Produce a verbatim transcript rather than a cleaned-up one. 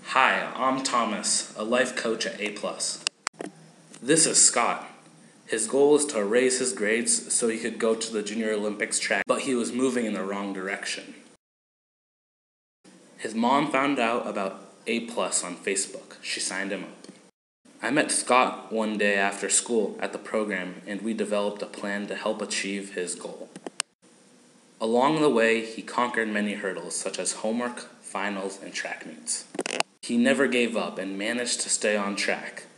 Hi, I'm Thomas, a life coach at A plus. This is Scott. His goal is to raise his grades so he could go to the Junior Olympics track, but he was moving in the wrong direction. His mom found out about A plus on Facebook. She signed him up. I met Scott one day after school at the program, and we developed a plan to help achieve his goal. Along the way, he conquered many hurdles, such as homework, finals, and track meets. He never gave up and managed to stay on track.